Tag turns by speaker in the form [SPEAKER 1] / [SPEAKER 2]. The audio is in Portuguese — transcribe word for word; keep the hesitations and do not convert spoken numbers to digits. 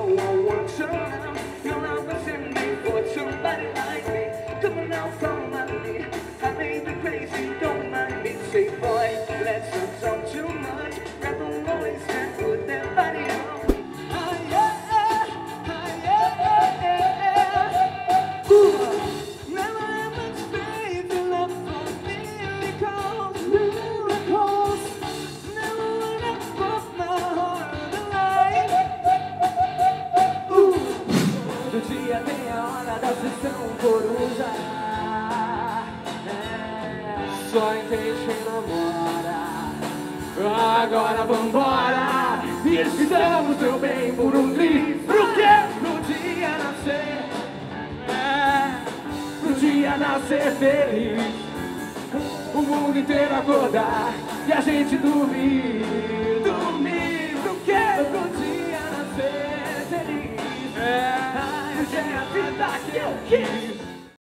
[SPEAKER 1] whoa, what's around? Your love was in me for somebody like me. Come on now, follow me. I may be crazy, don't mind me. Say, boy, let's not talk too much. Grab the voice and put that body on. Ah, yeah, ah, yeah, yeah. Ooh, never have much faith in love for miracles, miracles. Never wanna put my heart on the line. Ooh, no dia tem a hora da sessão coruja. É, só em quem te namora. Agora vambora, estamos teu bem por um livro que no dia nascer, é, no dia nascer feliz, o mundo inteiro acordar e a gente dormir, dormir pro que no dia nascer feliz, é, hoje é a vida que eu quis.